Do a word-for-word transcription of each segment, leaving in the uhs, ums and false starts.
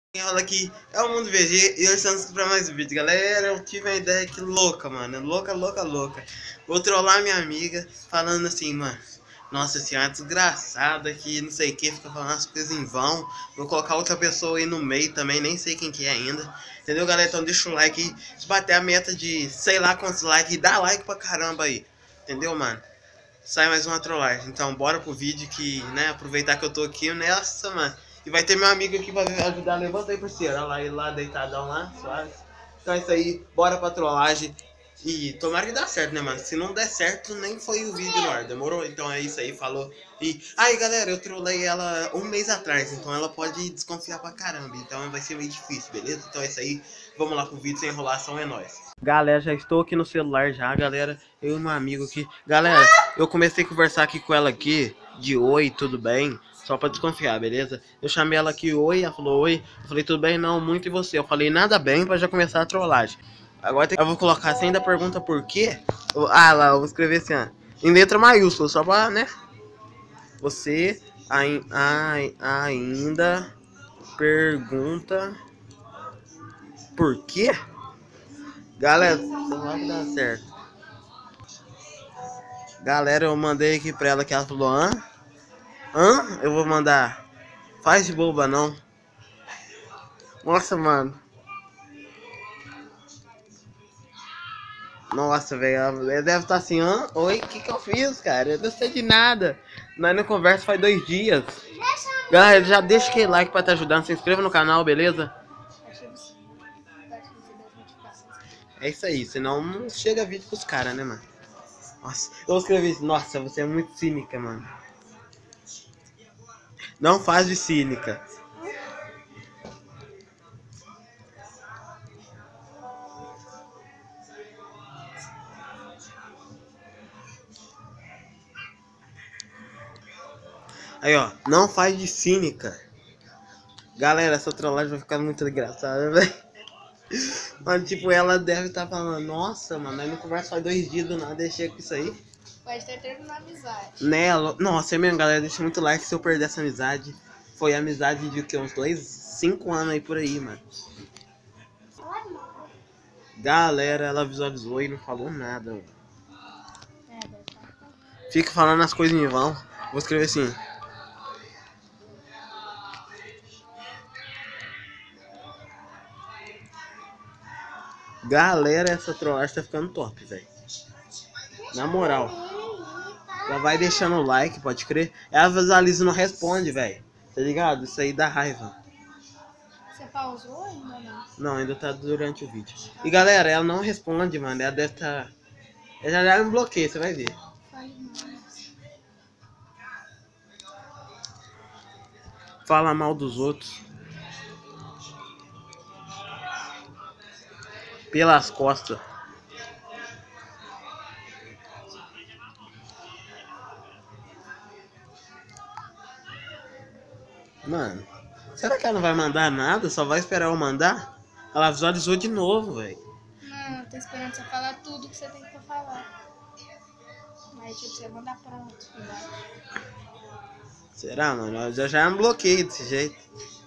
Quem rola aqui é o Mundo V G e hoje estamos para mais um vídeo, galera. Eu tive uma ideia aqui louca, mano, louca, louca, louca. Vou trollar minha amiga falando assim, mano, nossa senhora, desgraçada que não sei o que, fica falando as coisas em vão. Vou colocar outra pessoa aí no meio também, nem sei quem que é ainda. Entendeu, galera? Então deixa o like aí, se bater a meta de sei lá quantos likes, dá like pra caramba aí. Entendeu, mano? Sai mais uma trollagem. Então bora pro vídeo que, né, aproveitar que eu tô aqui nessa, mano. E vai ter meu amigo aqui pra ajudar. Levanta aí, parceiro. Olha lá, ele lá deitadão lá, suave. Então é isso aí, bora pra trollagem. E tomara que dá certo, né, mano? Se não der certo, nem foi o vídeo no ar, demorou? Então é isso aí, falou. E aí, galera, eu trollei ela um mês atrás, então ela pode desconfiar pra caramba. Então vai ser meio difícil, beleza? Então é isso aí, vamos lá pro vídeo sem enrolação, é nóis. Galera, já estou aqui no celular já, galera. Eu e meu amigo aqui. Galera, eu comecei a conversar aqui com ela aqui, de oi, tudo bem? Só pra desconfiar, beleza? Eu chamei ela aqui, oi, ela falou oi. Eu falei, tudo bem? Não, muito e você? Eu falei, nada bem, pra já começar a trollagem. Agora eu vou colocar, você ainda pergunta por quê? Ah lá, eu vou escrever assim, ó, em letra maiúscula, só pra, né? Você ai, ai, ainda pergunta por quê? Galera, não vai dar certo. Galera, eu mandei aqui pra ela que ela falou, hã? Hã? Eu vou mandar. Faz de boba não. Nossa, mano. Nossa, velho. Ela deve estar assim, hã? Oi, o que que eu fiz, cara? Eu não sei de nada. Nós não conversa faz dois dias. Galera, já deixa aquele like pra te ajudar. Se inscreva no canal, beleza? É isso aí, senão não chega vídeo pros caras, né, mano? Nossa, eu escrevi isso. Nossa, você é muito cínica, mano. Não faz de cínica. Aí, ó, não faz de cínica. Galera, essa trollagem vai ficar muito engraçada, velho. Mano, tipo, ela deve estar tá falando, nossa, mano, nós não conversa faz dois dias do nada, deixei com isso aí. Pode ter terminado a amizade. Né, nossa, é mesmo, galera, deixa muito like se eu perder essa amizade. Foi amizade de o que, uns dois, cinco anos aí por aí, mano. Galera, ela visualizou e não falou nada, mano. Fica falando as coisas em vão. Vou escrever assim. Galera, essa trollagem tá ficando top, velho. Na moral. Ela vai deixando o like, pode crer. Ela visualiza e não responde, velho. Tá ligado? Isso aí dá raiva. Você pausou ainda não? Não, ainda tá durante o vídeo. E galera, ela não responde, mano. Ela deve tá... Ela já, já me bloqueia, você vai ver. Fala mal dos outros. Pelas costas. Mano, será que ela não vai mandar nada? Só vai esperar eu mandar? Ela visualizou de novo, velho. Não, tô esperando você falar tudo que você tem que falar. Aí tipo, você mandar pronto. Será, mano? Eu já, já me bloqueei desse jeito.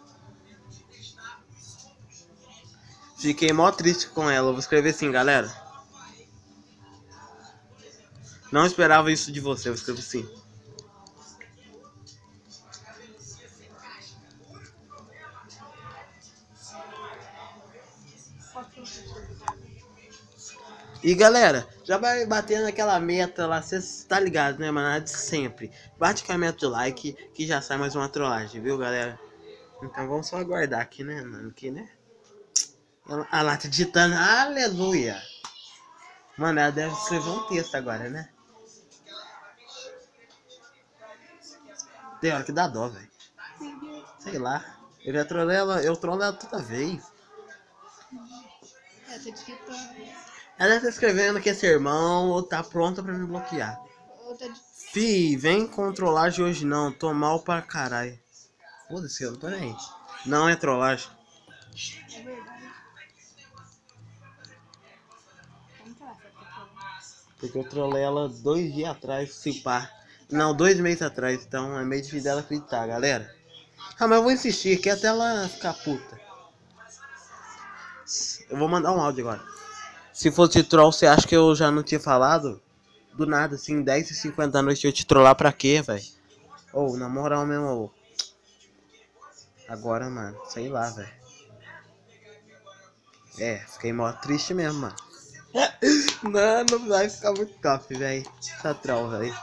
Fiquei mó triste com ela. Eu vou escrever assim, galera. Não esperava isso de você. Eu vou escrever assim. E galera, já vai batendo aquela meta lá, você tá ligado, né, mano? De sempre. Bate com a meta de like que já sai mais uma trollagem, viu, galera? Então vamos só aguardar aqui, né, mano? Aqui, né? Ela lá tá digitando, aleluia. Mano, ela deve escrever um texto agora, né? Tem hora que dá dó, velho. Sei lá. Eu já trolei ela, eu trolei ela toda vez. É, tô digitando. Ela deve estar escrevendo que é sermão ou tá pronta pra me bloquear. Outra... Fi, vem controlar de hoje não, tô mal pra caralho. Foda-se, eu não tô nem aí. Não é trollagem. É verdade. Porque eu trolei ela dois dias atrás, se pá. Não, dois meses atrás, então é meio difícil dela acreditar, galera. Ah, mas eu vou insistir aqui até ela ficar puta. Eu vou mandar um áudio agora. Se fosse troll, você acha que eu já não tinha falado? Do nada, assim, dez e cinquenta da noite eu te trollar pra quê, velho? Ou, oh, na moral mesmo, oh. Agora, mano, sei lá, velho. É, fiquei mó triste mesmo, mano. Mano, vai ficar muito top, velho. Tá troll, velho.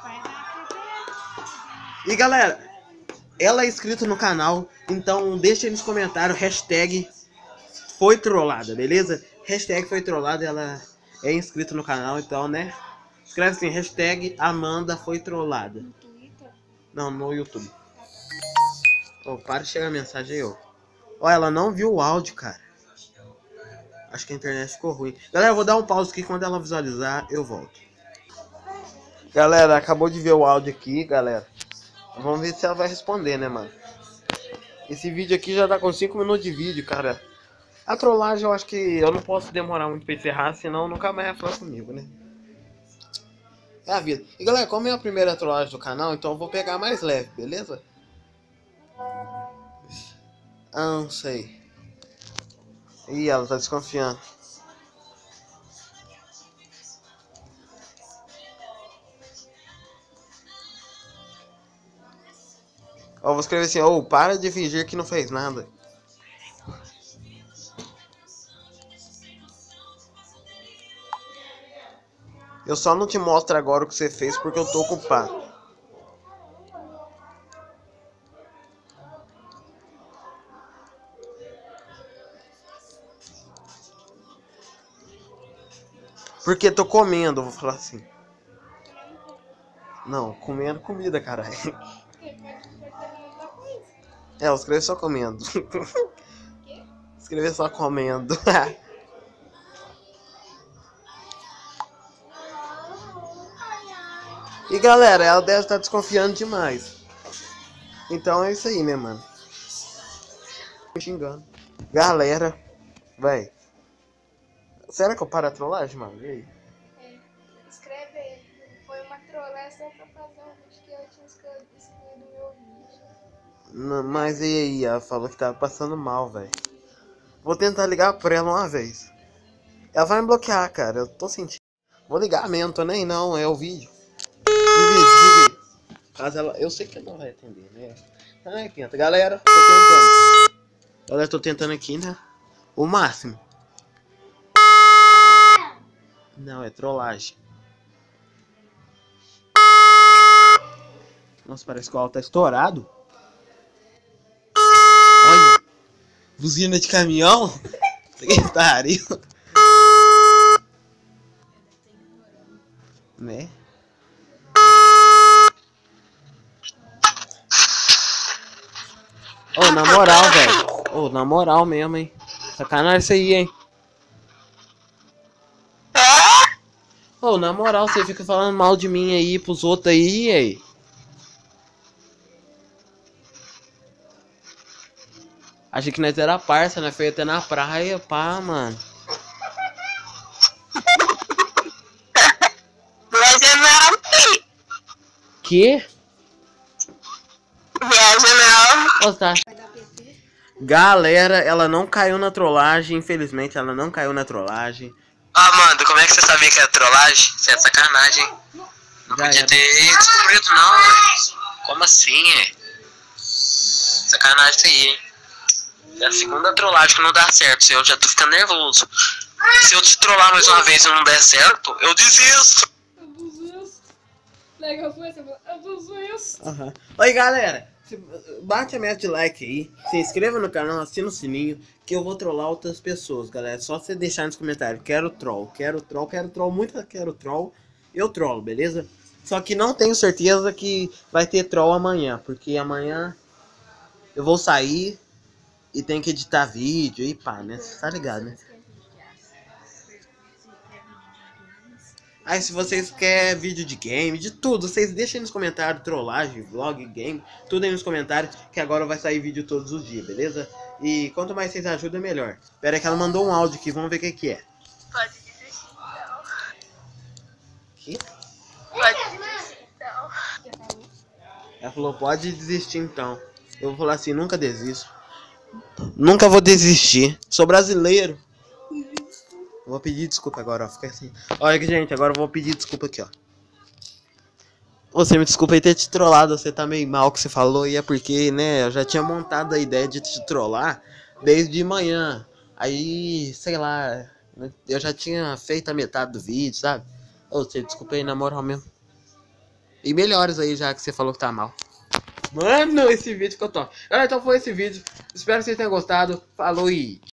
E galera, ela é inscrita no canal, então deixa aí nos comentários, hashtag foi trollada, beleza? Hashtag foi trollada, ela é inscrita no canal, então, né? Escreve assim, hashtag Amanda foi trollada. No Twitter? Não, no YouTube. Oh, para de chegar a mensagem aí, ó. Ó, ela não viu o áudio, cara. Acho que a internet ficou ruim. Galera, eu vou dar um pause aqui, quando ela visualizar, eu volto. Galera, acabou de ver o áudio aqui, galera. Vamos ver se ela vai responder, né, mano? Esse vídeo aqui já tá com cinco minutos de vídeo, cara. A trollagem eu acho que eu não posso demorar muito pra encerrar, senão nunca mais vai falar comigo, né? É a vida. E galera, como é a primeira trollagem do canal, então eu vou pegar mais leve, beleza? Ah, não sei. Ih, ela tá desconfiando. Ó, vou escrever assim, ô, oh, para de fingir que não fez nada. Eu só não te mostro agora o que você fez porque eu tô ocupado. Porque tô comendo, vou falar assim. Não, comendo comida, caralho. É, eu escrevi só comendo. Escrevi só comendo. E galera, ela deve estar desconfiando demais. Então é isso aí, né, mano? Me xingando. Galera, véi. Será que eu paro a trollagem, mano? E aí? É, escreve aí. Foi uma trollagem só pra fazer um vídeo que eu tinha excluído do meu vídeo. Não, mas e aí? Ela falou que tava passando mal, velho. Vou tentar ligar pra ela uma vez. Ela vai me bloquear, cara. Eu tô sentindo. Vou ligar mesmo, tô nem não, é o vídeo. Caso ela. Eu sei que ela não vai atender, né? Ai, tenta. Galera, tô tentando. Galera, tô tentando aqui, né? O máximo. Não, é trollagem. Nossa, parece que o áudio tá estourado. Olha. Buzina de caminhão. Que pariu. Né? Ô, oh, na moral, velho. Ô, oh, na moral mesmo, hein. Sacanagem isso aí, hein. Ô, oh, na moral, você fica falando mal de mim aí pros outros aí, aí. Achei que nós era parça, né? Foi até na praia, pá, mano. Viaja não, filho. Que? Viaja não. Oh, tá. Galera, ela não caiu na trollagem, infelizmente ela não caiu na trollagem. Ah, mano, como é que você sabia que era trollagem? Isso é sacanagem. Não Já podia era. ter descobrido não, velho. Como assim, é? Sacanagem isso aí, hein? É a segunda trollagem que não dá certo. Eu já tô ficando nervoso. Se eu te trollar mais uma vez e não der certo, eu desisto. Eu desisto. Legal foi essa, eu desisto. Uhum. Oi, galera. Bate a meta de like aí. Se inscreva no canal, assina o sininho. Que eu vou trollar outras pessoas, galera. Só você deixar nos comentários. Quero troll, quero troll, quero troll, muito quero troll. Eu trollo, beleza? Só que não tenho certeza que vai ter troll amanhã. Porque amanhã eu vou sair e tenho que editar vídeo e pá, né? Você tá ligado, né? Aí se vocês querem vídeo de game, de tudo, vocês deixem aí nos comentários, trollagem, vlog, game, tudo aí nos comentários, que agora vai sair vídeo todos os dias, beleza? E quanto mais vocês ajudam, melhor. Pera aí que ela mandou um áudio aqui, vamos ver o que que é. Pode desistir, então. Que? Pode desistir, então. Ela falou, pode desistir então. Eu vou falar assim, nunca desisto. Nunca vou desistir. Sou brasileiro. Eu vou pedir desculpa agora, ó. Fica assim. Olha, gente, agora eu vou pedir desculpa aqui, ó. Você me desculpa aí ter te trollado, você tá meio mal que você falou, e é porque, né, eu já tinha montado a ideia de te trollar desde manhã. Aí, sei lá, eu já tinha feito a metade do vídeo, sabe? Ô, você desculpa aí na moral mesmo. E melhores aí, já que você falou que tá mal. Mano, esse vídeo que eu tô. Galera, então foi esse vídeo. Espero que vocês tenham gostado. Falou e...